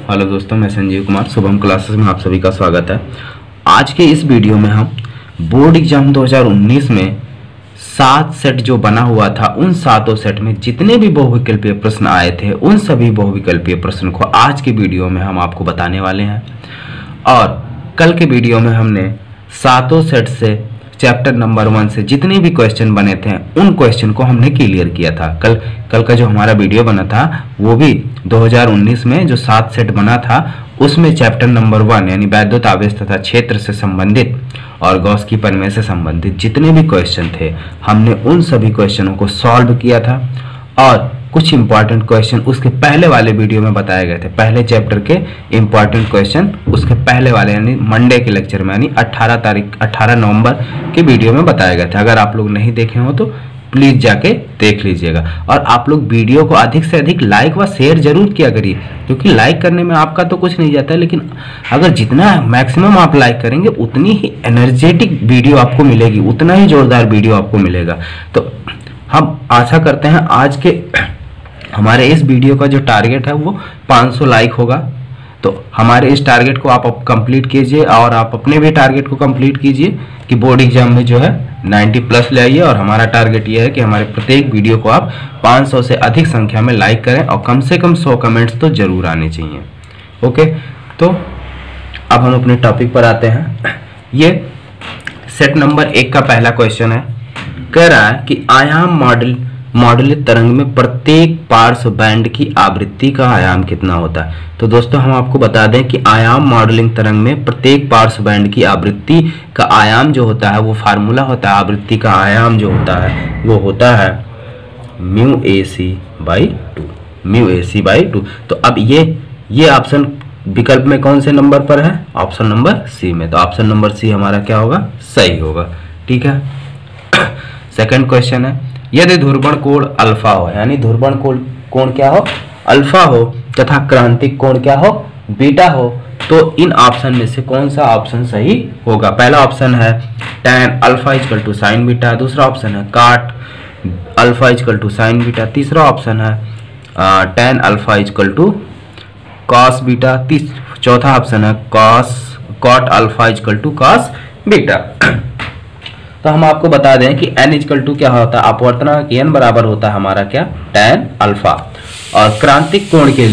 Hello दोस्तों, मैं Sanjeev Kumar Shubham classes में आप सभी का स्वागत है। आज के इस वीडियो में हम बोर्ड एग्जाम 2019 में 7 सेट जो बना हुआ था, उन 7 सेट में जितने भी बहुविकल्पीय प्रश्न आए थे, उन सभी बहुविकल्पीय प्रश्न को आज के वीडियो में हम आपको बताने वाले हैं। और कल के वीडियो में हमने 7 सेट से चैप्टर नंबर 1 से जितने भी क्वेश्चन बने थे, उन क्वेश्चन को हमने क्लियर किया था। कल का जो हमारा वीडियो बना था वो भी 2019 में जो 7 सेट बना था, उसमें चैप्टर नंबर 1 यानी वैद्युत आवेश तथा क्षेत्र से संबंधित और गॉस की प्रमेय से संबंधित जितने भी क्वेश्चन थे, हमने उन सभी क्वेश्चनों को सॉल्व किया था। और कुछ इंपॉर्टेंट क्वेश्चन उसके पहले वाले वीडियो में बताए गए थे। पहले चैप्टर के इंपॉर्टेंट क्वेश्चन उसके पहले वाले यानी मंडे के लेक्चर में यानी 18 नवंबर के वीडियो में बताए गए थे। अगर आप लोग नहीं देखे हो तो प्लीज जाके देख लीजिएगा। और आप लोग वीडियो को अधिक से अधिक लाइक व शेयर जरूर किया करिए, क्योंकि लाइक करने में आपका तो कुछ नहीं जाता है, लेकिन अगर जितना मैक्सिमम आप लाइक करेंगे उतनी ही एनर्जेटिक वीडियो आपको मिलेगी, उतना ही जोरदार वीडियो आपको मिलेगा। तो हम आशा करते हैं आज के हमारे इस वीडियो का जो टारगेट है वो 500 लाइक होगा। तो हमारे इस टारगेट को आप कंप्लीट कीजिए और आप अपने भी टारगेट को कंप्लीट कीजिए कि बोर्ड एग्जाम में जो है 90 प्लस ले आइए। और हमारा टारगेट ये है कि हमारे प्रत्येक वीडियो को आप 500 से अधिक संख्या में लाइक करें और कम से कम 100 कमेंट्स तो जरूर आने चाहिए। ओके, तो अब हम अपने टॉपिक पर आते हैं। ये सेट नंबर 1 का पहला क्वेश्चन है। कह रहा है कि आयाम मॉडलित तरंग में प्रत्येक पार्श्व बैंड की आवृत्ति का आयाम कितना होता है। तो दोस्तों हम आपको बता दें कि आयाम मॉडलिंग तरंग में प्रत्येक पार्श्व बैंड की आवृत्ति का आयाम जो होता है वो फार्मूला होता है। आवृत्ति का आयाम जो होता है वो होता है μAc/2। तो अब ये ऑप्शन विकल्प में कौन से नंबर पर है? ऑप्शन नंबर सी में। तो ऑप्शन नंबर सी हमारा क्या होगा? सही होगा। ठीक है। सेकंड क्वेश्चन है, यदि ध्रुवण कोण अल्फा हो, यानी ध्रुवण कोण क्या हो? अल्फा हो, तथा क्रांतिक कोण क्या हो? बीटा हो, तो इन ऑप्शन में से कौन सा ऑप्शन सही होगा? पहला ऑप्शन है tan alpha equal to sine beta, दूसरा ऑप्शन है cot alpha equal to sine beta, तीसरा ऑप्शन है tan alpha equal to cos beta, चौथा ऑप्शन है cot alpha equal to cos beta. तो हम आपको बता दें कि n इक्वल टू क्या होता है? अपवर्तनांक n बराबर होता है हमारा क्या? tan alpha. और क्रांतिक कोण के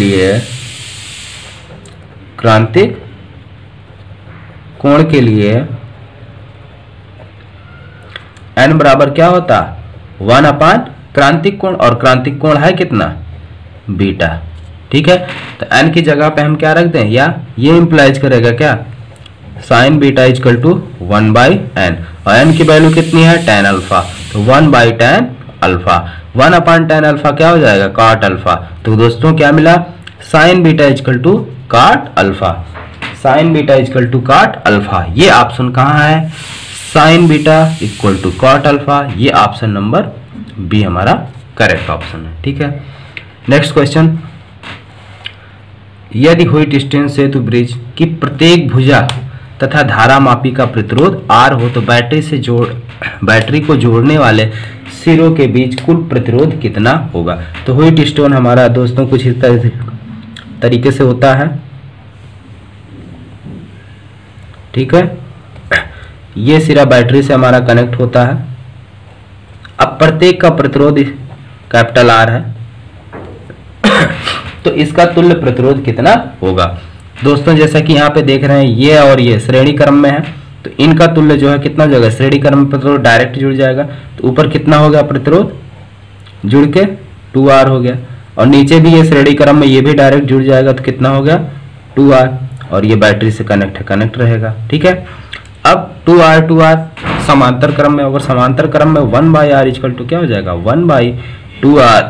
लिए n बराबर क्या होता? 1/, क्रांतिक कोण, और क्रांतिक कोण है कितना? बीटा। ठीक है। तो n की जगह पे हम क्या रख दें? या ये इंप्लाइज करेगा क्या? Sign beta equal to 1/n, और n की वैल्यू कितनी है? tan alpha. तो 1/tan अल्फा, 1/tan अल्फा क्या हो जाएगा? cot alpha. तो दोस्तों क्या मिला? Sine beta equal to cot alpha, sine beta equal to cot alpha. ये ऑप्शन कहाँ है? Sine beta equal to cot alpha. ये ऑप्शन नंबर बी हमारा करेक्ट ऑप्शन है। ठीक है। नेक्स्ट क्वेश्चन, यदि व्हिटस्टीन सेतु ब्रिज की प्रत्येक भुजा तथा धारामापी का प्रतिरोध R हो, तो बैटरी को जोड़ने वाले सिरों के बीच कुल प्रतिरोध कितना होगा? तो व्हिटस्टोन हमारा दोस्तों कुछ इस तरीके से होता है। ठीक है। ये सिरा बैटरी से हमारा कनेक्ट होता है। अब प्रत्येक का प्रतिरोध कैपिटल R है, तो इसका तुल्य प्रतिरोध कितना होगा? दोस्तों जैसा कि यहाँ पे देख रहे हैं, ये और ये श्रेणी क्रम में है, तो इनका तुल्य जो है कितना जगह श्रेणी क्रम में प्रतिरोध डायरेक्ट जुड़ जाएगा। तो ऊपर कितना हो गया प्रतिरोध? जुड़ के 2R हो गया, और नीचे भी ये श्रेणी क्रम में ये भी डायरेक्ट जुड़ जाएगा, तो कितना हो गया? 2R, और ये बैटरी से कनेक्ट रहेगा। ठीक है। अब 2R समांतर क्रम में, अगर समांतर क्रम में 1/R इक्वल टू क्या हो जाएगा? 1/2R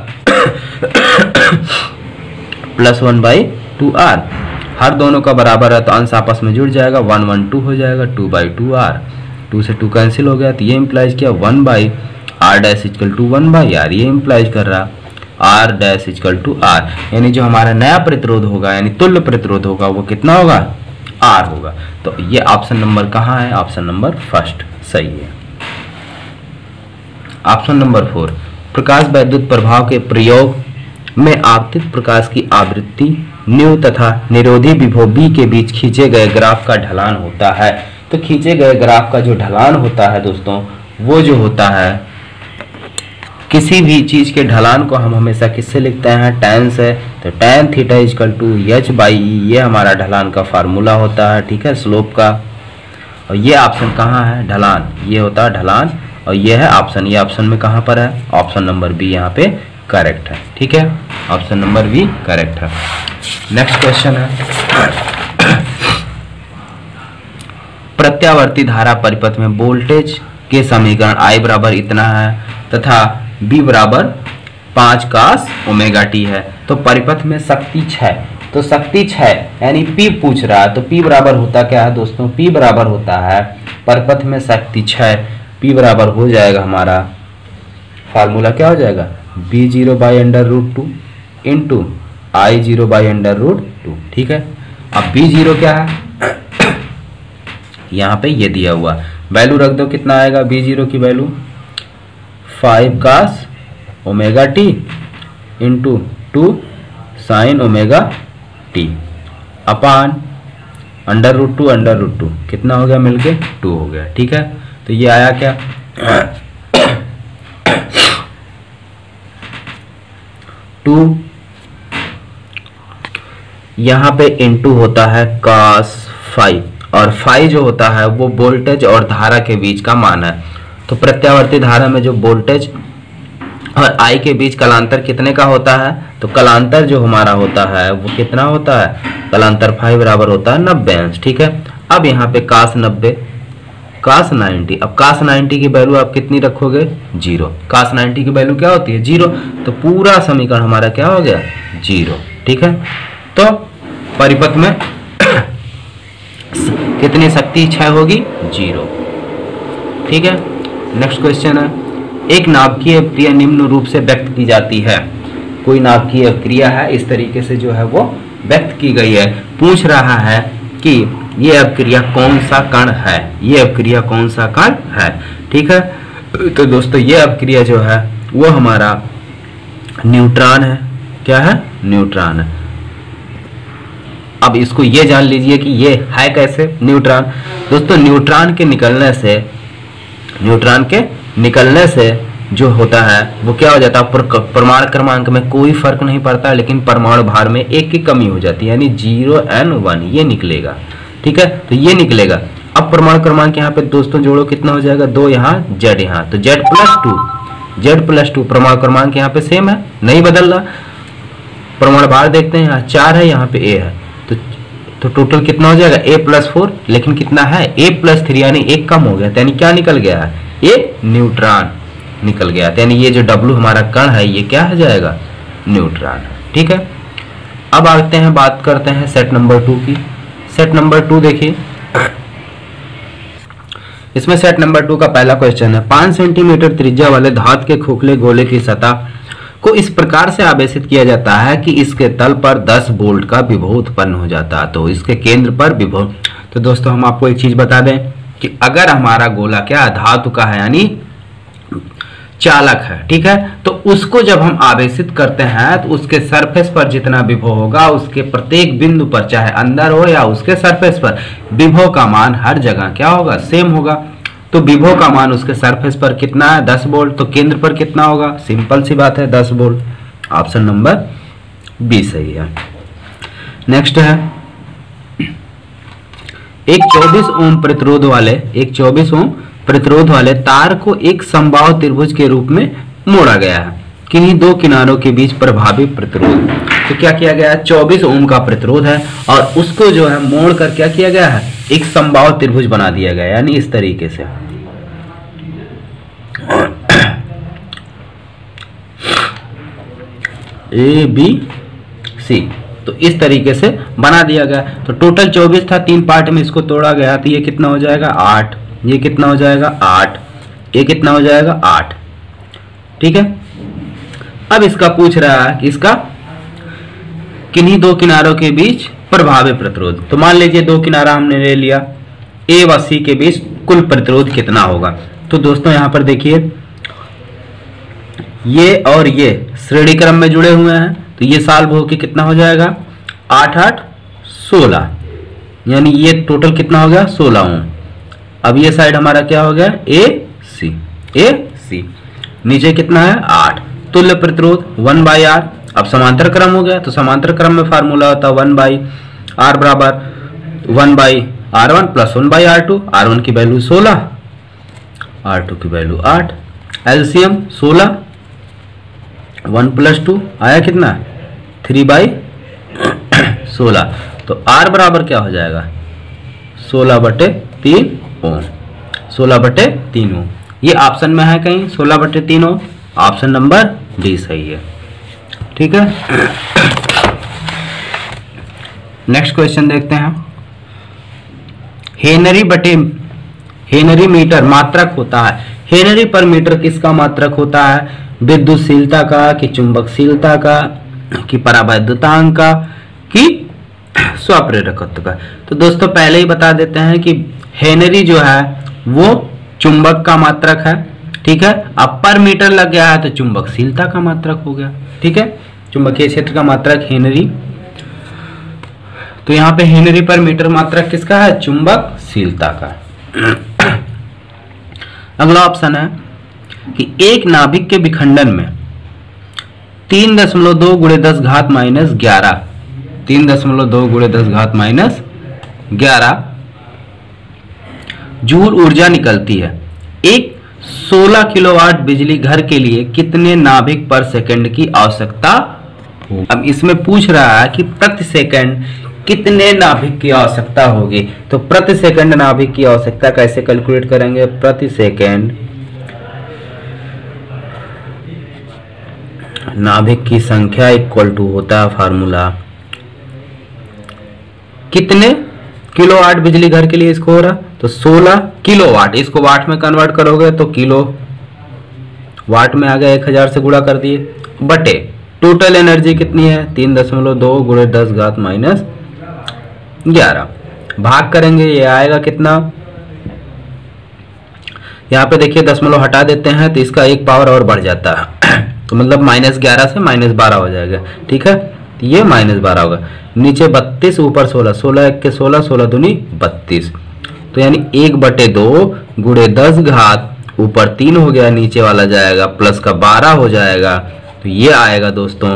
plus 1/2R। हर दोनों का बराबर है तो अंश आपस में जुड़ जाएगा, 1 1 2 हो जाएगा, 2/2R, 2 से 2 कैंसिल हो गया। तो ये इंप्लाइज किया 1/R' इक्वल टू 1/R। ये इंप्लाइज कर रहा R' इक्वल टू R, यानी जो हमारा नया प्रतिरोध होगा यानी तुल्य प्रतिरोध होगा वो कितना होगा? R होगा। तो ये ऑप्शन नंबर कहाँ है? ऑप्शन नंबर फर्स्ट सही है। ऑप्शन नंबर 4, प्रकाश वैद्युत प्रभाव के प्रयोग में आपतित प्रकाश की आवृत्ति न्यू तथा निरोधी विभव बी के बीच खींचे गए ग्राफ का ढलान होता है। तो खींचे गए ग्राफ का जो ढलान होता है दोस्तों, वो जो होता है, किसी भी चीज के ढलान को हम हमेशा किससे लिखते हैं, tan से। तो tan theta equal to H by E, ये हमारा ढलान का फार्मूला होता है, ठीक है, स्लोप का। और ये ऑप्शन कहाँ है, ढलान, ये होता है ढलान, और ये है ऑप्शन, ये ऑप्शन में कहाँ पर है, ऑप्शन नंबर बी यहाँ पे करेक्ट है, ठीक है, ऑप्शन नंबर बी करेक्ट है। नेक्स्ट क्वेश्चन है, प्रत्यावर्ती धारा परिपथ में वोल्टेज के समीकरण I बराबर इतना है तथा B बराबर 5 cos ओमेगा टी है। तो परिपथ में शक्ति 6, तो शक्ति 6 यानी P पूछ रहा है, तो P बराबर होता क्या है दोस्तों, P बराबर होता है परिपथ में शक्ति 6, P बराबर हो जाएगा हमारा फार्मूला क्या हो जाएगा, B0 by under root 2 into I0 by under root 2, ठीक है। अब B0 क्या है, यहाँ पे ये दिया हुआ, वैल्यू रख दो, कितना आएगा B0 की value 5 cos omega T into 2 sine omega T upon under root 2 कितना हो गया मिलके 2 हो गया, ठीक है। तो ये आया क्या, टू, यहाँ पे इंटू होता है cos 5, और फाई जो होता है वो वोल्टेज और धारा के बीच का मान है। तो प्रत्यावर्ती धारा में जो वोल्टेज और I के बीच कलांतर कितने का होता है, तो कलांतर जो हमारा होता है वो कितना होता है, कलांतर फाई बराबर होता है 90 अंश, ठीक है। अब यहाँ पे cos 90 cos 90, अब cos 90 की वैल्यू आप कितनी रखोगे 0, cos 90 की वैल्यू क्या होती है 0, तो पूरा समीकरण हमारा क्या हो गया 0, ठीक है। तो परिपथ में कितनी शक्ति 6 होगी 0, ठीक है। नेक्स्ट क्वेश्चन है, एक नाभिकीय क्रिया निम्न रूप से व्यक्त की जाती है। कोई नाभिकीय क्रिया है, इस तरीके से जो है वो व्यक्त की गई है। पूछ रहा है कि ये अपक्रिया कौन सा कण है, ये अपक्रिया कौन सा कण है, ठीक है। तो दोस्तों ये अपक्रिया जो है वो हमारा न्यूट्रॉन है, क्या है न्यूट्रॉन है। अब इसको ये जान लीजिए कि ये है कैसे न्यूट्रॉन। दोस्तों न्यूट्रॉन के निकलने से जो होता है वो क्या हो जाता है, परमाणु क्रमांक में कोई फर्क नहीं पड़ता, लेकिन परमाणु भार में 1 की कमी हो जाती है, यानी 0n1 ये निकलेगा, ठीक है। तो ये निकलेगा। अब परमाणु क्रमांक यहाँ पे दोस्तों जोड़ो, कितना हो जाएगा 2, यहाँ Z, यहाँ तो Z+2 परमाणु क्रमांक यहाँ पे सेम है, नहीं बदल रहा। परमाणु भार देखते हैं, यहाँ 4 है, यहाँ पे A है, तो टोटल कितना हो जाएगा A+4, लेकिन कितना है A+3 यानी 1 कम हो गया, यानी क्या निकल गया है, ये न्यूट्रॉन निकल गया। यानी ये जो W हमारा कण है ये क्या हो जाएगा न्यूट्रॉन, ठीक है। अब आते हैं, बात करते हैं सेट नंबर 2 की। सेट नंबर 2 देखिए, इसमें सेट नंबर 2 का पहला क्वेश्चन है, 5 सेंटीमीटर त्रिज्या वाले धातु के खोखले गोले की सतह को इस प्रकार से आवेशित किया जाता है कि इसके तल पर 10 वोल्ट का विभव उत्पन्न हो जाता है। तो इसके केंद्र पर विभव, तो दोस्तों हम आपको एक चीज बता दें कि अगर हमारा गोला क्या धातु का है यानी चालक है, ठीक है, तो उसको जब हम आवेशित करते हैं तो उसके सरफेस पर जितना विभव होगा उसके प्रत्येक बिंदु पर, चाहे अंदर हो या उसके सरफेस पर, विभव का मान हर जगह क्या होगा सेम होगा। तो विभव का मान उसके सरफेस पर कितना है 10 वोल्ट, तो केंद्र पर कितना होगा, सिंपल सी बात है 10 वोल्ट। ऑप्शन नंबर बी सही है। नेक्स्ट है, एक 24 ओम प्रतिरोध वाले तार को एक समबाहु त्रिभुज के रूप में मोड़ा गया है। किन्हीं दो किनारों के बीच प्रभावी प्रतिरोध, तो क्या किया गया है 24 ओम का प्रतिरोध है और उसको जो है मोड़ कर क्या किया गया है एक समबाहु त्रिभुज बना दिया गया है, यानी इस तरीके से ABC, तो इस तरीके से बना दिया गया। तो टोटल 24 था, 3 पार्ट में इसको तोड़ा गया, तो ये कितना हो जाएगा 8, ये कितना हो जाएगा 8, ये कितना हो जाएगा 8, ठीक है। अब इसका पूछ रहा है कि इसका किन्हीं दो किनारों के बीच प्रभावी प्रतिरोध, तो मान लीजिए दो किनारा हमने ले लिया, A व C के बीच कुल प्रतिरोध कितना होगा। तो दोस्तों यहाँ पर देखिए ये और ये श्रेणी क्रम में जुड़े हुए हैं, तो ये सॉल्व होके कितना हो जाएगा, 8 8 16, यानी ये टोटल कितना हो गया 16 ओम। अब ये साइड हमारा क्या हो गया, ए सी, नीचे कितना है 8। तुल्य प्रतिरोध 1/R। अब समांतर क्रम हो गया, तो समांतर क्रम में फार्मूला होता है 1/R बराबर 1/R1 प्लस 1/R2। R1 की वैल्यू 16, R2 की वैल्यू 8, एलसीएम 16, 1 + 2 आया कितना 3/16। तो R बराबर क्या हो जाएगा 16/3 ओम, 16/3 ओम। ये ऑप्शन में है कहीं 16/3 ओम, ऑप्शन नंबर डी सही है। ठीक है, नेक्स्ट क्वेश्चन देखते हैं। हेनरी मीटर मात्रक होता है। हेनरी पर मीटर किसका मात्रक होता है, विद्युतशीलता का कि चुंबकशीलता का कि परावैद्युतांक का कि स्वप्रेरकत्व का। तो दोस्तों पहले ही बता देते हैं कि हेनरी जो है वो चुंबक का मात्रक है। ठीक है, अब पर मीटर लग गया है तो चुंबकशीलता का मात्रक हो गया। ठीक है, चुंबकीय क्षेत्र का मात्रक हेनरी। तो यहाँ पे हेनरी पर मीटर मात्रक किसका है, चुंबकशीलता का। अगला ऑप्शन है कि एक नाभिक के विखंडन में 3.2 × 10 घात -11 3.2 × 10 घात -11 जूल ऊर्जा निकलती है। एक 16 किलोवाट बिजली घर के लिए कितने नाभिक पर सेकंड की आवश्यकता होगी। अब इसमें पूछ रहा है कि प्रति सेकंड कितने नाभिक की आवश्यकता होगी। तो प्रति सेकंड नाभिक की आवश्यकता कैसे कैलकुलेट करेंगे, प्रति सेकंड नाभिक की संख्या इक्वल टू होता है फार्मूला कितने किलोवाट बिजली घर के लिए इसको हो रहा, तो 16 किलोवाट। इसको वाट में कन्वर्ट करोगे तो किलो वाट में आ गया, 1000 से गुणा कर दिए, बटे टोटल एनर्जी कितनी है 3.2 × 10 घात -11 भाग करेंगे, ये आएगा कितना, यहाँ पे देखिए दशमलव हटा देते हैं तो इसका एक पावर और बढ़ जाता है तो मतलब -11 से -12 हो जाएगा। ठीक है, तो ये -12 होगा, नीचे 32 ऊपर 16, 16 1 के 16, 16 दूनी 32, तो यानी 1/2 × 10 घात ऊपर 3 हो गया, नीचे वाला जाएगा प्लस का 12 हो जाएगा, तो ये आएगा दोस्तों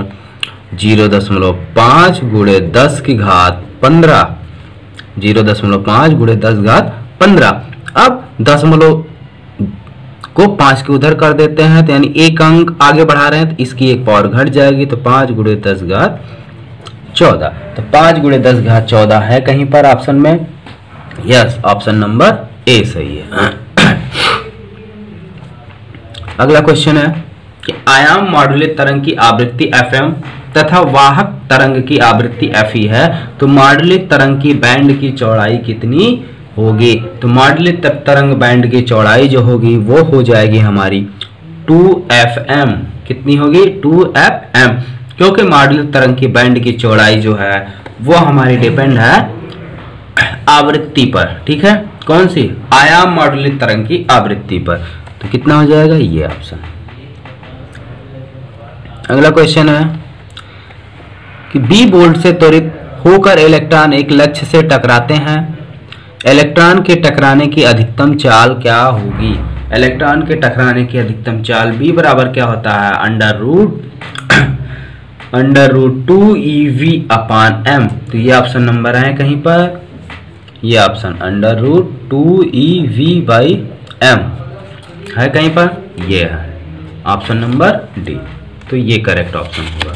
0.5 × 10 की घात 15, 0.5 × 10 घात 15। अब दशमलव को 5 के उधर कर देते हैं तो यानी एक अंक आगे बढ़ा रहे हैं तो इसकी एक पावर घट जाएगी, तो 5 × 10 घात 14, तो 5 × 10 घात 14 है कहीं पर ऑप्शन में, यस ऑप्शन नंबर ए सही है। अगला क्वेश्चन है कि आयाम मॉड्यूलेट तरंग की आवृत्ति FM तथा वाहक तरंग की आवृत्ति FE है, तो मॉड्यूलेट तरंग की बैंड की चौड़ाई कितनी होगी। तो मॉड्यूलेट तरंग बैंड की चौड़ाई जो होगी वो हो जाएगी हमारी 2FM। कितनी होगी 2FM, क्योंकि मॉड्यूलेट तरंग की बैंड की चौड़ाई जो है वो हमारी डिपेंड है आवृत्ति पर। ठीक है, कौन सी, आयाम मॉड्यूलेट तरंग की आवृत्ति पर। तो कितना हो जाएगा ये ऑप्शन। अगला क्वेश्चन है कि बी बोल्ट से त्वरित होकर इलेक्ट्रॉन एक लक्ष्य से टकराते हैं, इलेक्ट्रॉन के टकराने की अधिकतम चाल क्या होगी। इलेक्ट्रॉन के टकराने की अधिकतम चाल बी बराबर क्या होता है, √2eV/m। तो ये ऑप्शन नंबर है कहीं पर, ये ऑप्शन √2eV/m है कहीं पर, ये है ऑप्शन नंबर डी, तो ये करेक्ट ऑप्शन होगा।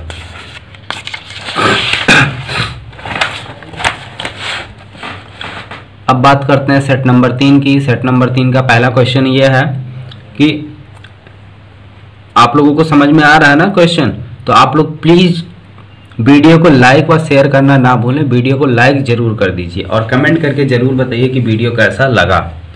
अब बात करते हैं सेट नंबर 3 की। सेट नंबर 3 का पहला क्वेश्चन ये है कि आप लोगों को समझ में आ रहा है ना क्वेश्चन, तो आप लोग प्लीज वीडियो को लाइक व शेयर करना ना भूलें, वीडियो को लाइक जरूर कर दीजिए और कमेंट करके जरूर बताइए कि वीडियो कैसा लगा।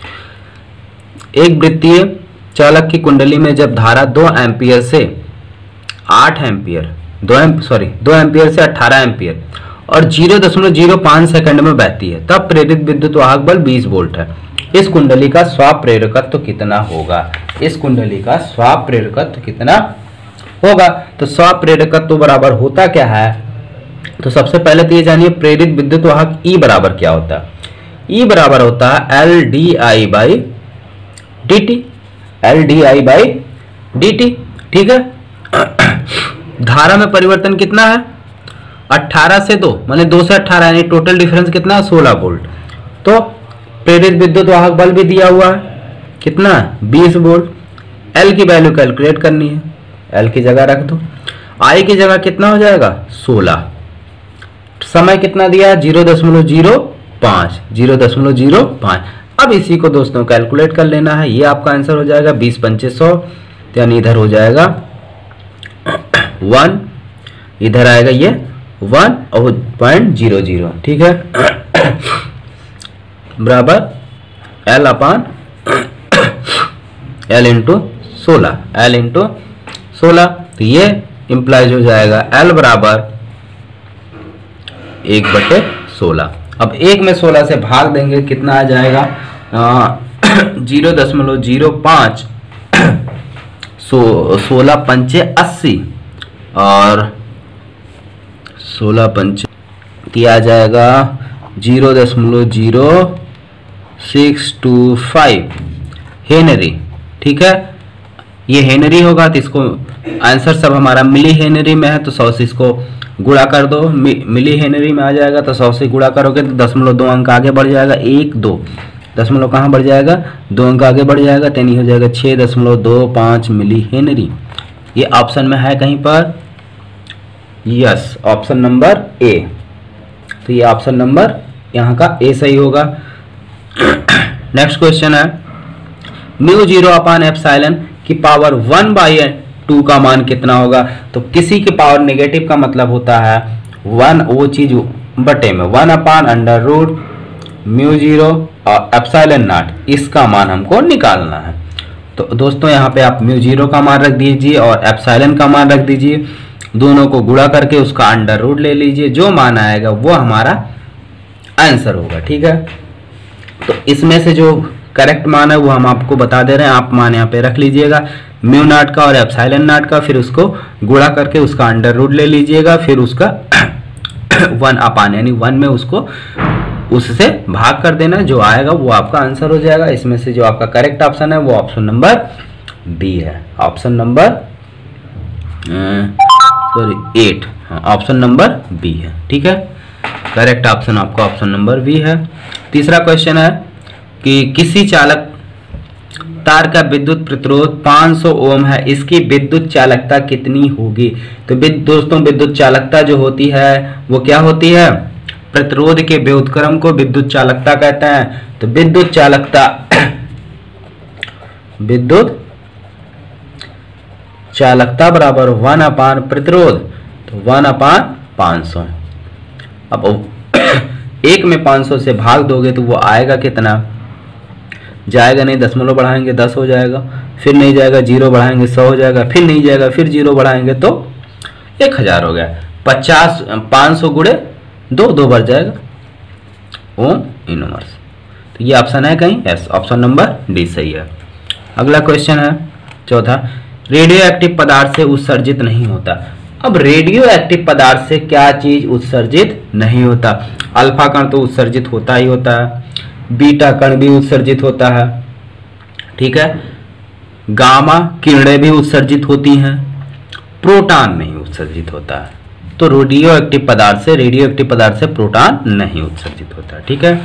एक वृत्तीय चालक की कुंडली में जब धारा 2 एम्पियर से 8 एम्पियर 2 एम्पियर से 18 एम्पियर और 0.05 सेकंड में बहती है, तब प्रेरित विद्युत वाहक बल 20 वोल्ट है। इस कुंडली का स्वाप्रेरकत्व कितना होगा, इस कुंडली का स्वाप्रेरकत्व कितना होगा। तो स्वप्रेरकत्व बराबर होता क्या है, तो सबसे पहले तो ये जानिए प्रेरित विद्युत वाहक ई बराबर क्या होता है। ई बराबर होता है L D I by D T, L D I by D T, ठीक है। धारा में परिवर्तन कितना है, 18 से 2 माने 2 से 18, यानी टोटल डिफरेंस कितना है 16 वोल्ट। तो प्रेरित विद्युत वाहक बल भी दिया हुआ है कितना 20 वोल्ट। एल की वैल्यू कैलकुलेट करनी है, एल की जगह रख दो, आई की जगह कितना हो जाएगा 16, समय कितना दिया है 0.05, 0.05। अब इसी को दोस्तों कैलकुलेट कर लेना है, ये आपका आंसर हो जाएगा 20 पंचे 100, यानी इधर हो जाएगा 1, इधर आएगा ये 1 और 0.00, ठीक है, बराबर L upon L into 16, L into 16। तो ये इंप्लाइज हो जाएगा L बराबर 1/16। अब 1 में 16 से भाग देंगे कितना आ जाएगा 0.05, 16 पंचे 80 और 16 पंचे दिया जाएगा 0.0625 हेनरी, ठीक है। ये हेनरी होगा तो इसको आंसर सब हमारा मिली हेनरी में है, तो 100 से इसको गुणा कर दो, मिली हेनरी में आ जाएगा। तो 100 से गुणा करोगे तो 0.2 अंक आगे बढ़ जाएगा, 1 2 दशमलव कहाँ बढ़ जाएगा 2 अंक आगे बढ़ जाएगा, तो नहीं हो जाएगा 6.25 मिली हेनरी। ये ऑप्शन में है कहीं पर, यस ऑप्शन नंबर ए। तो ये ऑप्शन नंबर यहाँ का ए सही होगा। नेक्स्ट क्वेश्चन है μ0 अपान एप्सिलॉन की पावर 1/2 का मान कितना होगा। तो किसी की पावर नेगेटिव का मतलब होता है 1 वो चीज बटे में 1 अपान अंडर रूट μ0 और एप्सिलॉन नॉट, इसका मान हमको निकालना है। तो दोस्तों यहाँ पे आप μ0 का मान रख दीजिए और एप्सिलॉन का मान रख दीजिए, दोनों को गुणा करके उसका अंडर रूट ले लीजिए, जो मान आएगा वो हमारा आंसर होगा, ठीक है। तो इसमें से जो करेक्ट मान है वो हम आपको बता दे रहे हैं, आप मान यहाँ पे रख लीजिएगा म्यू नॉट का और एप्सिलॉन नॉट का, फिर उसको गुणा करके उसका अंडर रूट ले लीजिएगा, फिर उसका 1 अपान यानी 1 में उसको उससे भाग कर देना, जो आएगा वो आपका आंसर हो जाएगा। इसमें से जो आपका करेक्ट ऑप्शन है वो ऑप्शन नंबर बी है, option number 8, option number B है, ठीक है। करेक्ट ऑप्शन आपका ऑप्शन नंबर बी है। तीसरा क्वेश्चन है कि किसी चालक तार का विद्युत प्रतिरोध 500 ओम है, इसकी विद्युत चालकता कितनी होगी। तो दोस्तों विद्युत चालकता जो होती है वो क्या होती है, प्रतिरोध के व्युत्क्रम को विद्युत चालकता कहते हैं। तो विद्युत चालकता बराबर 1 अपान प्रतिरोध, तो 1 अपान 500। अब 1 में 500 से भाग दोगे तो वो आएगा कितना, जाएगा नहीं, दशमलव बढ़ाएंगे 10 हो जाएगा, फिर नहीं जाएगा 0 बढ़ाएंगे 100 हो जाएगा, फिर नहीं जाएगा फिर 0 बढ़ाएंगे तो 1000 हो गया। 500 गुणे 2 बढ़ जाएगा ओम इनवर्स। तो ये ऑप्शन है कहीं, यस ऑप्शन नंबर डी सही है। अगला क्वेश्चन है चौथा, रेडियो एक्टिव पदार्थ से उत्सर्जित नहीं होता। अब रेडियो एक्टिव पदार्थ से क्या चीज उत्सर्जित नहीं होता। अल्फा कण तो उत्सर्जित होता ही होता है, बीटा कण भी उत्सर्जित होता है, ठीक है, गामा किरणें भी उत्सर्जित होती हैं, प्रोटॉन नहीं उत्सर्जित होता है। तो रेडियो एक्टिव पदार्थ से प्रोटॉन नहीं उत्सर्जित होता, ठीक है।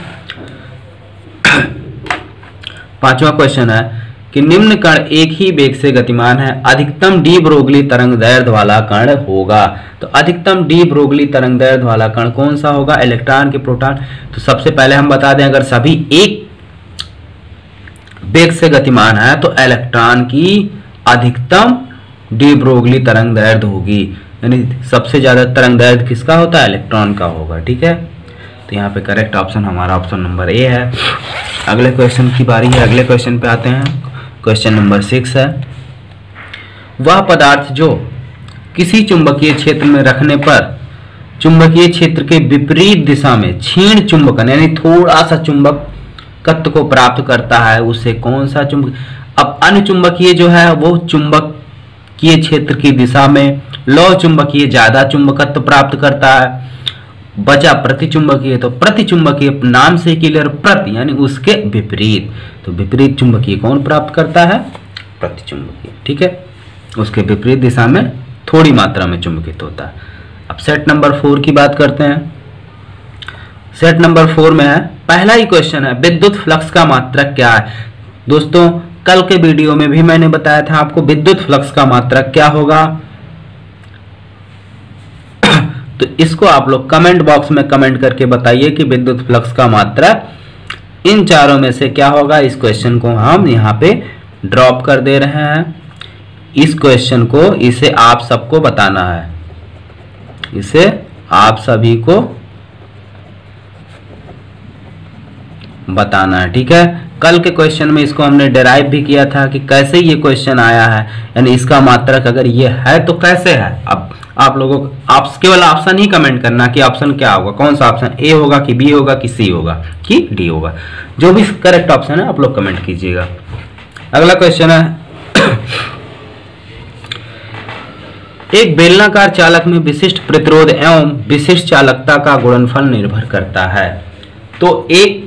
पांचवा क्वेश्चन है कि निम्न कण एक ही वेग से गतिमान है, अधिकतम डी ब्रोगली तरंग दैर्ध्य वाला कण होगा। तो अधिकतम डी ब्रोगली तरंग दैर्ध्य वाला कण कौन सा होगा, इलेक्ट्रॉन के प्रोटॉन। तो सबसे पहले हम बता दें, अगर सभी एक वेग से गतिमान है तो इलेक्ट्रॉन की अधिकतम डी ब्रोगली तरंग दैर्ध्य होगी, यानी सबसे ज्यादा तरंग दैर्ध्य किसका होता है, इलेक्ट्रॉन का होगा, ठीक है। तो यहाँ पे करेक्ट ऑप्शन हमारा ऑप्शन नंबर ए है। अगले क्वेश्चन की बारी है, अगले क्वेश्चन पे आते हैं। क्वेश्चन नंबर 6 है, वह पदार्थ जो किसी चुंबकीय क्षेत्र में रखने पर चुंबकीय क्षेत्र के विपरीत दिशा में क्षीण चुंबकन यानी थोड़ा सा चुंबकत्व को प्राप्त करता है, उसे कौन सा चुंबक। अब अन्य चुंबकीय जो है वो चुंबक चुंबकीय क्षेत्र की दिशा में, लौह चुंबकीय ज्यादा चुंबकत्व प्राप्त करता है, बचा प्रतिचुंबकीय तो प्रतिचुंबकीय नाम से क्लियर, प्रति यानी उसके विपरीत, तो विपरीत चुंबकीय कौन प्राप्त करता है? प्रतिचुंबकीय। ठीक है, उसके विपरीत दिशा में थोड़ी मात्रा में चुंबकित होता है। अब सेट नंबर 4 की बात करते हैं। सेट नंबर 4 में है, पहला ही क्वेश्चन है, विद्युत फ्लक्स का मात्रक क्या है? दोस्तों कल के वीडियो में भी मैंने बताया था आपको विद्युत फ्लक्स का मात्रक क्या होगा, तो इसको आप लोग कमेंट बॉक्स में कमेंट करके बताइए कि विद्युत फ्लक्स का मात्रक इन चारों में से क्या होगा। इस क्वेश्चन को हम यहाँ पे ड्रॉप कर दे रहे हैं। इस क्वेश्चन को इसे आप सबको बताना है, इसे आप सभी को बताना है। ठीक है, कल के क्वेश्चन में इसको हमने डेराइव भी किया था कि कैसे ये क्वेश्चन आया है, यानी इसका मात्रक अगर ये है तो कैसे है। अब आप लोगों को आप केवल ऑप्शन ही कमेंट करना कि ऑप्शन क्या होगा, कौन सा ऑप्शन, ए होगा कि बी होगा कि सी होगा कि डी होगा, जो भी करेक्ट ऑप्शन है आप लोग कमेंट कीजिएगा। अगला क्वेश्चन है, एक बेलनाकार चालक में विशिष्ट प्रतिरोध एवं विशिष्ट चालकता का गुणनफल निर्भर करता है। तो एक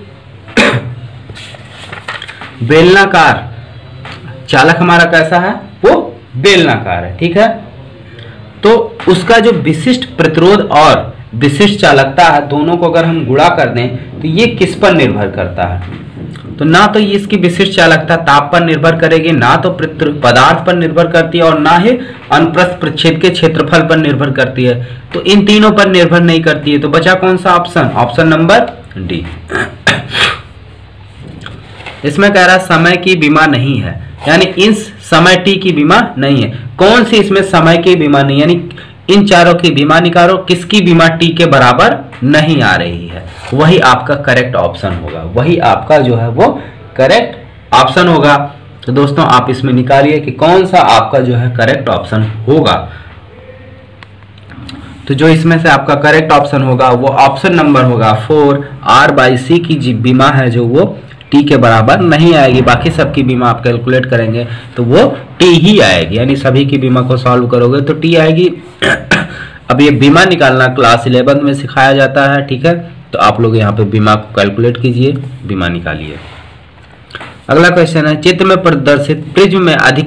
बेलनाकार चालक हमारा कैसा है, वो बेलनाकार है। ठीक है, तो उसका जो विशिष्ट प्रतिरोध और विशिष्ट चालकता है, दोनों को अगर हम गुणा कर दें तो ये किस पर निर्भर करता है? तो ना तो ये इसकी विशिष्ट चालकता ताप पर निर्भर करेगी, ना तो पदार्थ पर निर्भर करती है, और ना ही अनुप्रस्थ प्रच्छेद के क्षेत्रफल पर निर्भर करती है। तो इन तीनों पर निर्भर नहीं करती है। तो बचा कौन सा ऑप्शन? Option number D. इसमें कह रहा है समय की बीमा नहीं है, यानी इस समय टी की बीमा नहीं है। कौन सी इसमें समय की बीमा नहीं, यानी इन चारों की बीमा निकालो, किसकी बीमा टी के बराबर नहीं आ रही है, वही आपका करेक्ट ऑप्शन होगा, वही आपका जो है वो करेक्ट ऑप्शन होगा। तो दोस्तों आप इसमें निकालिए कि कौन सा आपका जो है करेक्ट ऑप्शन होगा। तो जो इसमें से आपका करेक्ट ऑप्शन होगा वो ऑप्शन नंबर होगा 4, R/C की बीमा है जो वो टी के बराबर नहीं आएगी। बाकी सबकी बीमा आप कैलकुलेट करेंगे तो वो टी ही आएगी, यानी सभी की बीमा को सॉल्व करोगे तो टी आएगी। अब ये बीमा निकालना क्लास 11 में सिखाया जाता है। ठीक है, तो आप लोग यहाँ पे बीमा को कैलकुलेट कीजिए, बीमा निकालिए। अगला क्वेश्चन है, चित्र में प्रदर्शित प्रिज्म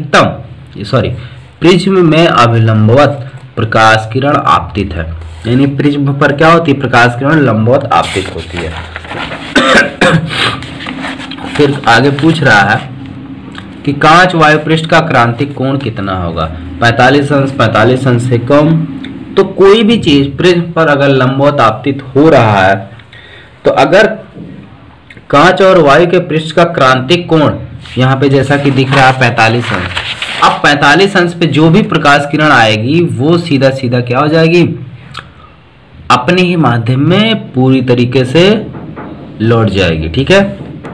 में अभिलंबवत प्रकाश किरण आपतित है, यानी प्रिज्म पर क्या होती है? प्रकाश किरण लंबवत आपतित होती है। फिर आगे पूछ रहा है कि कांच वायु पृष्ठ का क्रांतिक कोण कितना होगा? 45 अंश, 45 अंश से कम। तो कोई भी चीज प्रिज्म पर अगर लंबवत आपतित हो रहा है, तो अगर कांच और वायु के पृष्ठ का क्रांतिक कोण यहाँ पे जैसा कि दिख रहा है 45 अंश, अब 45 अंश पे जो भी प्रकाश किरण आएगी वो सीधा सीधा क्या हो जाएगी? अपने ही माध्यम में पूरी तरीके से लौट जाएगी। ठीक है,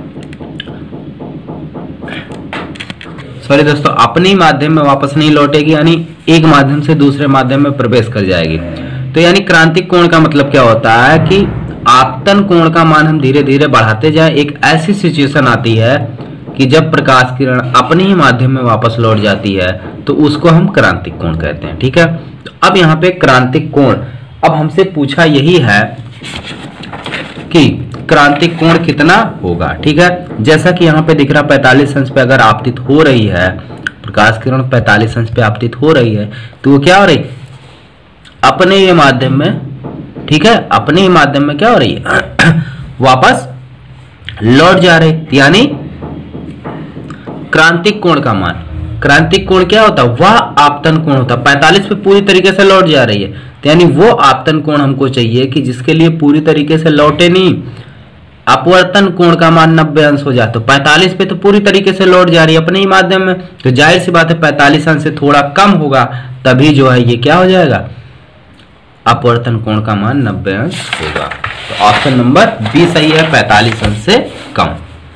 सॉरी दोस्तों, अपने माध्यम में वापस नहीं लौटेगी, यानी एक माध्यम से दूसरे माध्यम में प्रवेश कर जाएगी। तो यानी क्रांतिक कोण का मतलब क्या होता है कि आपतन कोण का मान हम धीरे धीरे बढ़ाते जाए। एक ऐसी सिचुएशन आती है कि जब प्रकाश किरण अपने ही माध्यम में वापस लौट जाती है तो उसको हम क्रांतिक कोण कहते हैं। ठीक है, तो अब यहाँ पे क्रांतिक कोण, अब हमसे पूछा यही है कि क्रांतिक कोण कितना होगा। ठीक है, जैसा कि यहाँ पे दिख रहा 45 अंश पे अगर आपतित हो रही है, प्रकाश किरण 45 अंश पे आपतित हो रही है, तो वो क्या हो रही? अपने ही माध्यम में, ठीक है, अपने ही माध्यम में क्या हो रही है? वापस लौट जा रही, यानी क्रांतिक कोण का मान, क्रांतिक कोण क्या होता? वह आपतन कोण होता। 45 पे पूरी तरीके से लौट जा रही है, तो यानी वो आपतन कोण हमको चाहिए कि जिसके लिए पूरी तरीके से लौटे नहीं, अपवर्तन कोण का मान 90 अंश हो जाए। तो 45 पे तो पूरी तरीके से लौट जा रही है अपने ही माध्यम में, तो जाहिर सी बात है 45 अंश से थोड़ा कम होगा, तभी जो है ये क्या हो जाएगा? अपवर्तन कोण का मान 90 अंश होगा। तो ऑप्शन नंबर बी सही है, 45 अंश से कम,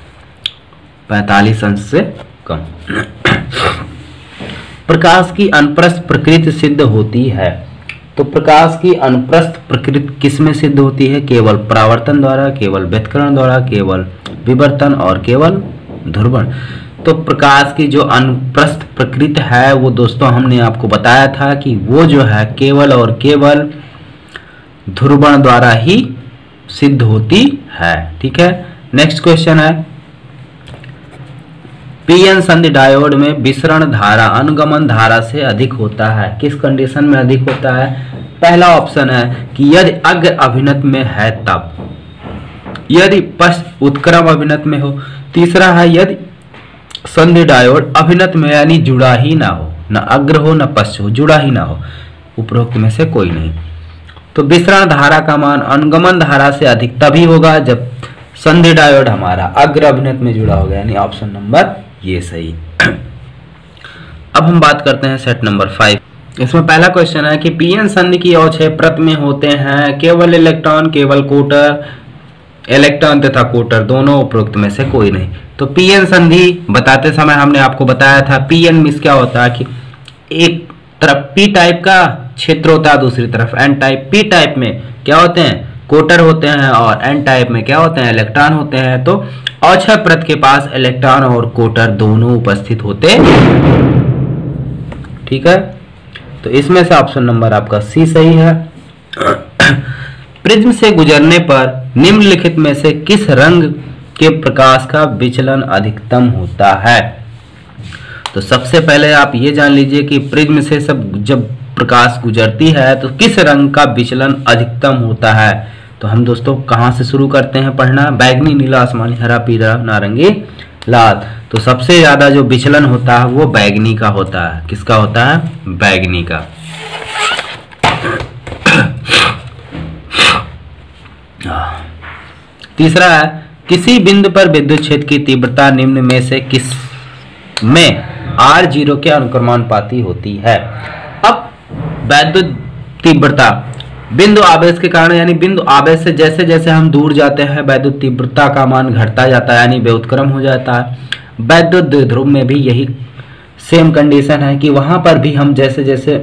45 अंश से कम। प्रकाश की अनुप्रस्थ प्रकृति सिद्ध होती है, तो प्रकाश की अनुप्रस्थ प्रकृति किसमें सिद्ध होती है? केवल परावर्तन द्वारा, केवल व्यतिकरण द्वारा, केवल विवर्तन और केवल ध्रुवण। तो प्रकाश की जो अनुप्रस्थ प्रकृति है वो दोस्तों हमने आपको बताया था कि वो जो है केवल और केवल ध्रुवण द्वारा ही सिद्ध होती है। ठीक है, नेक्स्ट क्वेश्चन है, पीएन संधि डायोड में विसरण धारा अनुगमन धारा से अधिक होता है, किस कंडीशन में अधिक होता है? पहला ऑप्शन है कि यदि अग्र अभिनत में है तब, यदि पश्च उत्क्रम अभिनत में हो। तीसरा है यदि संधि डायोड अभिनत में यानी जुड़ा ही ना हो, न अग्र हो न पश्च हो, जुड़ा ही ना हो, उपरोक्त में से कोई नहीं। तो विसरण धारा का मान अनुगमन धारा से अधिक तभी होगा जब संधि डायोड हमारा अग्र अभिनत में जुड़ा होगा, यानी ऑप्शन नंबर ये सही। अब हम बात करते हैं सेट नंबर 5। इसमें पहला क्वेश्चन है कि पीएन संधि की अवक्षय प्रत में होते हैं केवल इलेक्ट्रॉन, केवल कोटर, इलेक्ट्रॉन तथा कोटर दोनों, उपरोक्त में से कोई नहीं। तो पीएन संधि बताते समय हमने आपको बताया था पीएन मींस क्या होता है कि एक तरफ पी टाइप का क्षेत्र होता है, दूसरी तरफ एन टाइप। पी टाइप में क्या होते हैं? कोटर होते हैं, और एन टाइप में क्या होते हैं? इलेक्ट्रॉन होते हैं। तो अवक्षय प्रत के पास इलेक्ट्रॉन और कोटर दोनों उपस्थित होते। ठीक है, तो इसमें से ऑप्शन नंबर आपका सी सही है। प्रिज्म से गुजरने पर निम्नलिखित में से किस रंग के प्रकाश का विचलन अधिकतम होता है? तो सबसे पहले आप ये जान लीजिए कि प्रिज्म से जब प्रकाश गुजरती है तो किस रंग का विचलन अधिकतम होता है। तो हम दोस्तों कहाँ से शुरू करते हैं पढ़ना? बैगनी, नीला, आसमानी, हरा, पीला, नारंगी, लाल। तो सबसे ज्यादा जो विचलन होता है वो बैगनी का होता है। किसका होता है? बैगनी का। तीसरा है, किसी बिंदु पर विद्युत क्षेत्र की तीव्रता निम्न में से किस में R0 के अनुक्रमानुपाती होती है? अब वैद्युत तीव्रता बिंदु आवेश के कारण, यानी बिंदु आवेश से जैसे जैसे हम दूर जाते हैं वैद्युत तीव्रता का मान घटता जाता है, यानी व्युत्क्रम हो जाता है। वैद्युत द्विध्रुव में भी यही सेम कंडीशन है कि वहां पर भी हम जैसे जैसे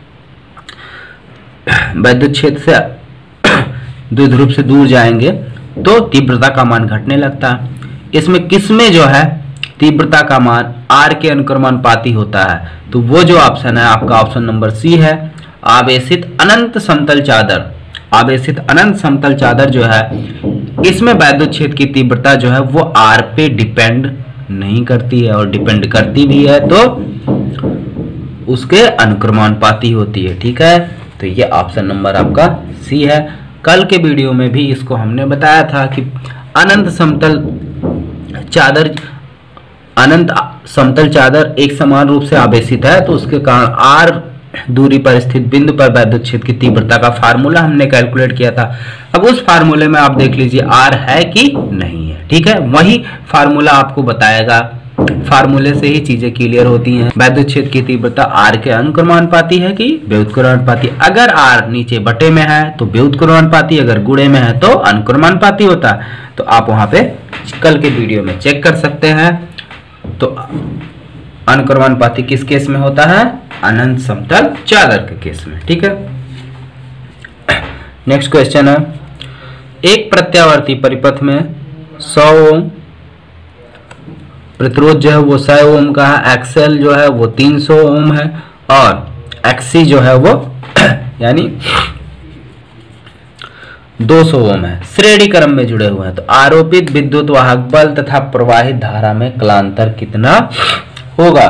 वैद्युत क्षेत्र से द्विध्रुव से दूर जाएंगे तो तीव्रता का मान घटने लगता है। इसमें किसमें जो है तीव्रता का मान R के अनुक्रमानुपाती होता है? तो वो जो ऑप्शन है आपका ऑप्शन नंबर सी है, आवेशित अनंत समतल चादर। आवेशित अनंत समतल चादर जो है इसमें वैद्युत क्षेत्र की तीव्रता जो है वो R पे डिपेंड नहीं करती है, और डिपेंड करती भी है तो उसके अनुक्रमानुपाती होती है। ठीक है, तो ये ऑप्शन नंबर आपका सी है। कल के वीडियो में भी इसको हमने बताया था कि अनंत समतल चादर एक समान रूप से आवेशित है, तो उसके कारण R दूरी पर स्थित बिंदु पर वैद्युत क्षेत्र की तीव्रता का फार्मूला हमने कैलकुलेट किया था। अब उस फार्मूले में आप देख लीजिए R है कि नहीं है। ठीक है, वही फार्मूला आपको बताएगा, फार्मूले से ही चीजें क्लियर होती हैं। वैद्युत क्षेत्र की तीव्रता R के अनुक्रमानुपाती है कि व्युत्क्रमानुपाती? अगर R नीचे बटे में है तो व्युत्क्रमानुपाती, अगर गुणे में है तो अनुक्रमानुपाती होता है। तो आप वहां पे कल के वीडियो में चेक कर सकते हैं। तो अनुक्रमानुपाती किस केस में होता है? अनंत समतल चादर के केस में। ठीक है, नेक्स्ट क्वेश्चन है, एक प्रत्यावर्ती परिपथ में 100 ओम प्रतिरोध जो है वो 100 ओम का है, एक्सएल जो है वो 300 ओम है, और एक्सी जो है वो यानी 200 ओम है, श्रेणी क्रम में जुड़े हुए हैं। तो आरोपित विद्युत वाहक बल तथा प्रवाहित धारा में कलांतर कितना होगा?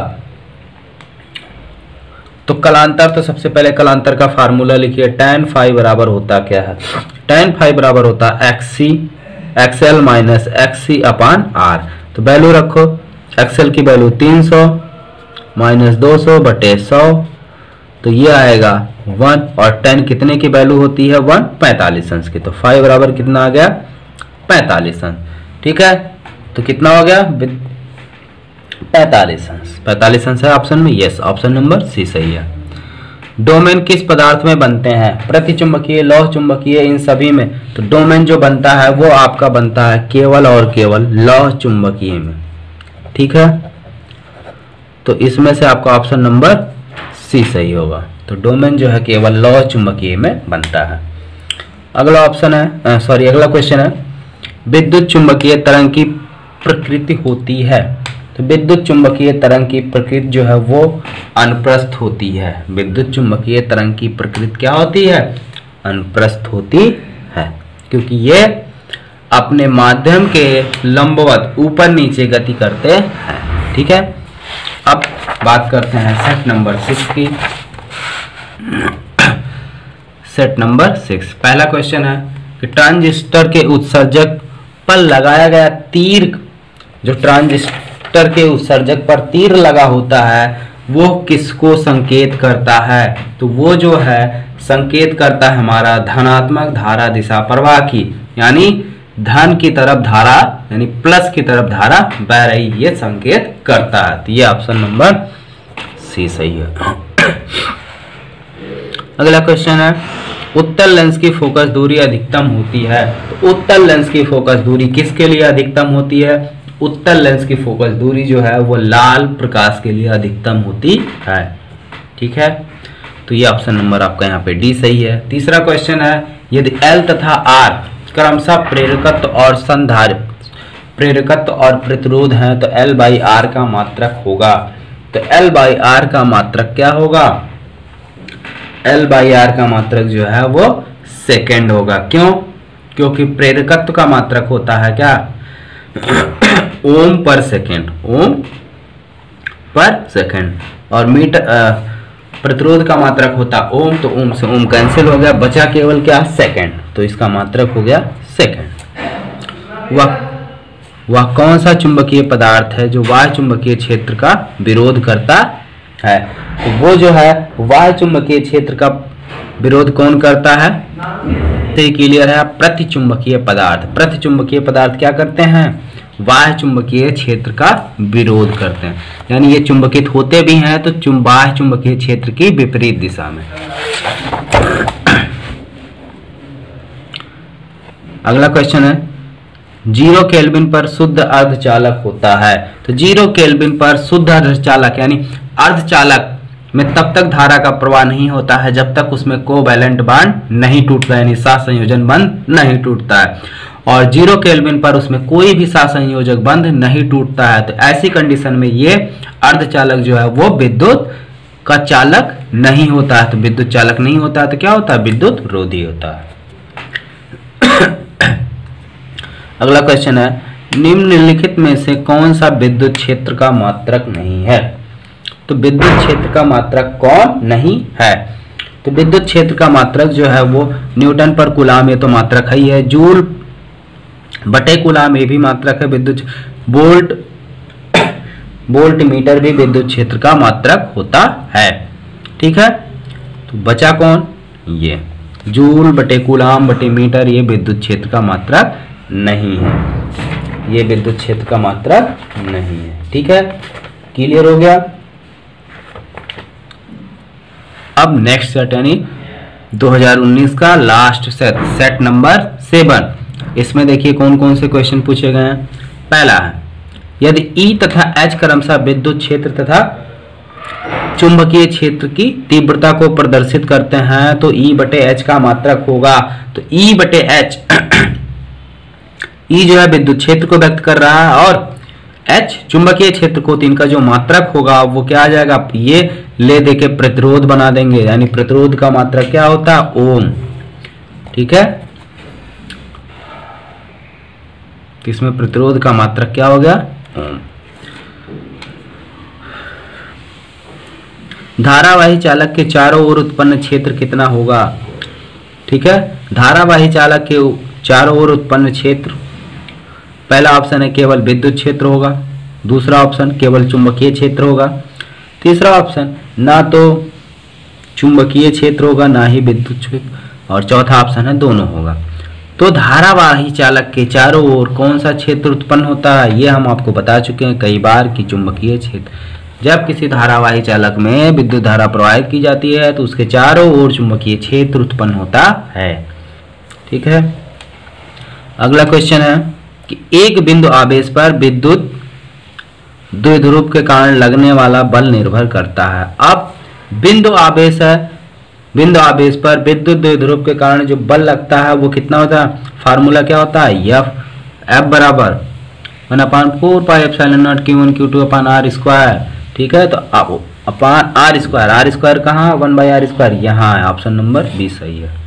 तो कलांतर, तो सबसे पहले कलांतर का फार्मूला लिखिए। tan फाई बराबर होता क्या है? tan फाई बराबर होता XC XL minus XC upon R. तो वैल्यू रखो, एक्सएल की वैल्यू 300 माइनस 200 बटे 100, तो ये आएगा 1, और tan कितने की वैल्यू होती है? 1 45 अंश की। तो फाई बराबर कितना आ गया? 45 अंश। ठीक है, तो कितना हो गया? 45 अंश। 45 अंश है ऑप्शन में, यस, ऑप्शन नंबर सी सही है। डोमेन किस पदार्थ में बनते हैं? प्रतिचुंबकीय, लौह चुंबकीय, इन सभी में। तो डोमेन जो बनता है वो आपका बनता है केवल और केवल लौह चुंबकीय में। ठीक है, तो इसमें से आपका ऑप्शन नंबर सी सही होगा। तो डोमेन जो है केवल लौह चुंबकीय में बनता है। अगला ऑप्शन है, अगला क्वेश्चन है, विद्युत चुंबकीय तरंग की प्रकृति होती है। तो विद्युत चुंबकीय तरंग की प्रकृति जो है वो अनुप्रस्थ होती है। विद्युत चुंबकीय तरंग की प्रकृति क्या होती है? अनुप्रस्थ होती है, क्योंकि ये अपने माध्यम के लंबवत ऊपर नीचे गति करते हैं। ठीक है, अब बात करते हैं सेट नंबर 6 की। सेट नंबर 6 पहला क्वेश्चन है कि ट्रांजिस्टर के उत्सर्जक पर लगाया गया तीर, जो ट्रांजिस्टर के उत्सर्जक पर तीर लगा होता है वो किसको संकेत करता है? तो वो जो है संकेत करता है हमारा धनात्मक धारा दिशा प्रवाह की, यानी धन की तरफ धारा यानी प्लस की तरफ धारा बह रही, ये संकेत करता है। तो ये ऑप्शन नंबर सी सही है। अगला क्वेश्चन है उत्तल लेंस की फोकस दूरी अधिकतम होती है। तो उत्तल लेंस की फोकस दूरी किसके लिए अधिकतम होती है? उत्तल लेंस की फोकस दूरी जो है वो लाल प्रकाश के लिए अधिकतम होती है। ठीक है, तो ये ऑप्शन नंबर आपका यहाँ पे डी सही है। तीसरा क्वेश्चन है यदि एल तथा आर क्रमशः प्रेरकत्व और संधारित्र प्रेरकत्व और प्रतिरोध है तो एल बाई आर का मात्रक होगा। तो एल बाई आर का मात्रक क्या होगा? एल बाई आर का मात्रक जो है वो सेकेंड होगा। क्यों? क्योंकि प्रेरकत्व का मात्रक होता है क्या? ओम पर सेकेंड, ओम पर सेकेंड, और मीटर प्रतिरोध का मात्रक होता ओम, तो ओम से ओम कैंसिल हो गया, बचा केवल क्या? सेकेंड, तो इसका मात्रक हो गया सेकेंड। वह कौन सा चुंबकीय पदार्थ है जो वाह्य चुंबकीय क्षेत्र का विरोध करता है? तो वो जो है वाह्य चुंबकीय क्षेत्र का विरोध कौन करता है? तो क्लियर है, प्रतिचुंबकीय पदार्थ। प्रतिचुंबकीय पदार्थ क्या करते हैं? वाह्य चुंबकीय क्षेत्र का विरोध करते हैं, यानी ये चुंबकित होते भी हैं तो बाह्य चुंबकीय क्षेत्र की विपरीत दिशा में। अगला क्वेश्चन है 0 केल्विन पर शुद्ध अर्धचालक होता है। तो 0 केल्विन पर शुद्ध अर्धचालक यानी अर्धचालक में तब तक धारा का प्रवाह नहीं होता है जब तक उसमें कोवैलेंट बॉन्ड नहीं टूटता, यानी सहसंयोजन बंध नहीं टूटता है, और 0 केल्विन पर उसमें कोई भी सहसंयोजक बंध नहीं टूटता है। तो ऐसी कंडीशन में ये अर्धचालक जो है वो विद्युत का चालक नहीं होता है। तो विद्युत चालक नहीं होता है तो क्या होता है? विद्युत रोधी होता है। अगला क्वेश्चन है निम्नलिखित में से कौन सा विद्युत क्षेत्र का मात्रक नहीं है? तो विद्युत क्षेत्र का मात्रक कौन नहीं है? तो विद्युत क्षेत्र का मात्रक जो है वो न्यूटन पर कूलाम, ये तो मात्रक ही है। जूल बटे कूलाम, ये भी मात्रक है। विद्युत वोल्ट मीटर भी विद्युत क्षेत्र का मात्रक होता है। ठीक है, तो बचा कौन? ये जूल बटे कूलाम बटे मीटर, ये विद्युत क्षेत्र का मात्रक नहीं है, ये विद्युत क्षेत्र का मात्रक नहीं है। ठीक है, क्लियर हो गया। अब नेक्स्ट सेट यानी 2019 का लास्ट सेट, सेट नंबर 7। इसमें देखिए कौन कौन से क्वेश्चन पूछे गए हैं। पहला है यदि E तथा H क्रमशः विद्युत क्षेत्र तथा चुंबकीय क्षेत्र की तीव्रता को प्रदर्शित करते हैं तो E बटे H का मात्रक होगा। तो E बटे H, E जो है विद्युत क्षेत्र को व्यक्त कर रहा है और H चुंबकीय क्षेत्र को, तो इनका जो मात्रक होगा वो क्या आ जाएगा? ये ले दे के प्रतिरोध बना देंगे, यानी प्रतिरोध का मात्रक क्या होता है? ओम। ठीक है, तो इसमें प्रतिरोध का मात्रक क्या हो गया? ओम। धारावाही चालक के चारों ओर उत्पन्न क्षेत्र कितना होगा? ठीक है, धारावाही चालक के चारों ओर उत्पन्न क्षेत्र, पहला ऑप्शन है केवल विद्युत क्षेत्र होगा, दूसरा ऑप्शन केवल चुंबकीय क्षेत्र होगा, तीसरा ऑप्शन ना तो चुंबकीय क्षेत्र होगा ना ही विद्युत क्षेत्र, और चौथा ऑप्शन है दोनों होगा। तो धारावाही चालक के चारों ओर कौन सा क्षेत्र उत्पन्न होता है? ये हम आपको बता चुके हैं कई बार कि चुंबकीय क्षेत्र। जब किसी धारावाही चालक में विद्युत धारा प्रवाहित की जाती है तो उसके चारों ओर चुंबकीय क्षेत्र उत्पन्न होता है। ठीक है, अगला क्वेश्चन है कि एक बिंदु आवेश पर विद्युत द्विध्रुव के कारण लगने वाला बल निर्भर करता है। अब बिंदु आवेश है, बिंदु आवेश पर विद्युत द्विध्रुव के कारण जो बल लगता है वो कितना होता है? फार्मूला क्या होता है? एफ बराबर 1/4 pi epsilon naught Q1 Q2 upon R square. ठीक है, तो अब अपान आर स्क्वायर कहाँ, 1/r², यहाँ है। ऑप्शन नंबर बी सही है।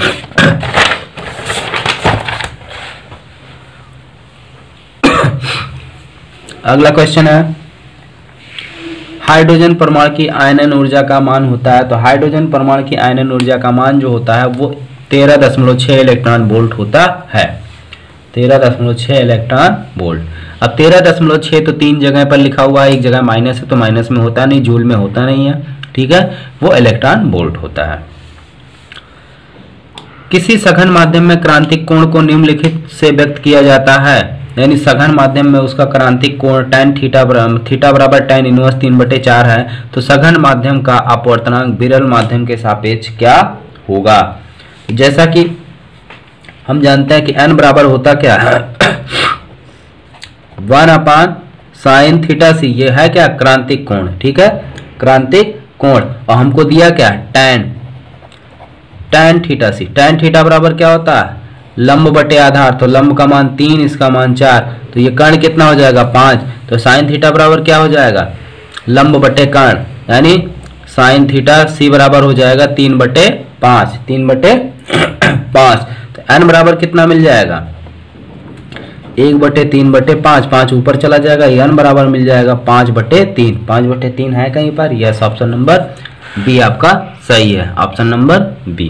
अगला क्वेश्चन है, हाइड्रोजन परमाणु की आयनन ऊर्जा का मान होता है। तो हाइड्रोजन परमाणु की आयनन ऊर्जा का मान जो होता है वो 13.6 इलेक्ट्रॉन वोल्ट होता है। 13.6 इलेक्ट्रॉन वोल्ट। अब 13.6 तो 3 जगह पर लिखा हुआ है, एक जगह माइनस है तो माइनस में होता नहीं, जूल में होता नहीं है। ठीक है, वो इलेक्ट्रॉन वोल्ट होता है। किसी सघन माध्यम में क्रांतिक कोण को निम्नलिखित से व्यक्त किया जाता है। यानी सघन माध्यम में उसका क्रांतिक कोण tan थीटा बराबर tan इनवर्स 3/4 है। तो सघन माध्यम का अपवर्तनांक विरल माध्यम के सापेक्ष क्या होगा। जैसा कि हम जानते हैं कि n बराबर होता क्या है 1/sin θc, ये है क्या, क्रांतिक कोण। ठीक है, क्रांतिक कोण। और हमको दिया क्या, tan θc। tan थीटा बराबर क्या होता है, लंब बटे आधार। तो लंब का मान 3, इसका मान 4, तो ये कर्ण कितना हो जाएगा, 5। तो साइन थीटा बराबर क्या हो जाएगा, लंब बटे कर्ण, यानी साइन थीटा c बराबर हो जाएगा 3/5। 3/5। तो n बराबर कितना मिल जाएगा, 1/3/5। 5 ऊपर चला जाएगा, n बराबर मिल जाएगा 5/3। 5/3 है कहीं पर, यस, ऑप्शन नंबर बी आपका सही है। Option number B.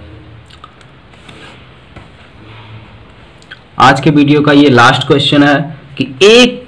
आज के वीडियो का ये लास्ट क्वेश्चन है कि एक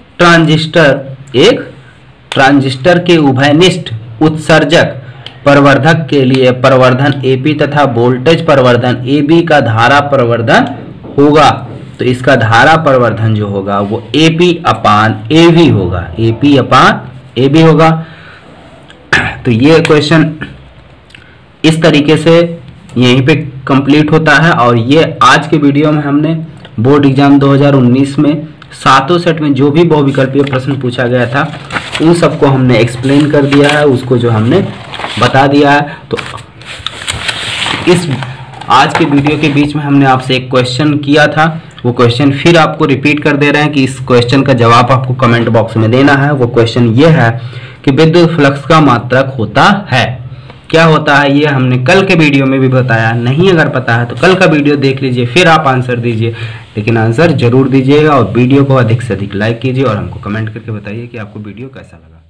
ट्रांजिस्टर के उभयनिष्ठ उत्सर्जक प्रवर्धक के लिए प्रवर्धन AP तथा वोल्टेज प्रवर्धन AB का धारा प्रवर्धन होगा। तो इसका धारा प्रवर्धन जो होगा वो AP/AV होगा। AP/AV होगा। तो ये क्वेश्चन इस तरीके से यहीं पे कंप्लीट होता है। और ये आज के वीडियो में हमने बोर्ड एग्जाम 2019 में 7 सेट में जो भी बहुविकल्पीय प्रश्न पूछा गया था उन सबको हमने एक्सप्लेन कर दिया है, उसको जो हमने बता दिया है। तो इस आज के वीडियो के बीच में हमने आपसे एक क्वेश्चन किया था, वो क्वेश्चन फिर आपको रिपीट कर दे रहे हैं कि इस क्वेश्चन का जवाब आपको कमेंट बॉक्स में देना है। वो क्वेश्चन ये है कि विद्युत फ्लक्स का मात्रक होता है, क्या होता है, ये हमने कल के वीडियो में भी बताया। नहीं अगर पता है तो कल का वीडियो देख लीजिए, फिर आप आंसर दीजिए। लेकिन आंसर जरूर दीजिएगा और वीडियो को अधिक से अधिक लाइक कीजिए और हमको कमेंट करके बताइए कि आपको वीडियो कैसा लगा।